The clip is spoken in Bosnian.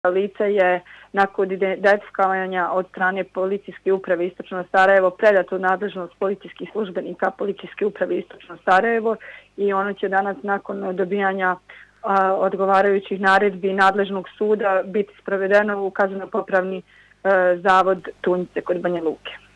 Lice je nakon identifikovanja od strane Policijske uprave Istočno Sarajevo predato u nadležnost policijskih službenika Policijske uprave Istočno Sarajevo i ono će danas nakon dobijanja odgovarajućih naredbi nadležnog suda biti sprovedeno u kazneno-popravni zavod Tunjice kod Banja Luke.